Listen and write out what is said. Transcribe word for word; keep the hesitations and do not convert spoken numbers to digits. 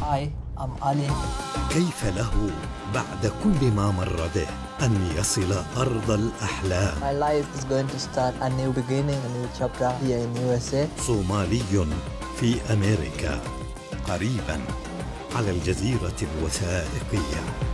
Hi, I'm Ali. كيف له بعد كل ما مر به أن يصل أرض الأحلام؟ My life is going to start a new beginning, a new chapter here in U S A. صومالي في أمريكا قريباً على الجزيرة الوثائقية.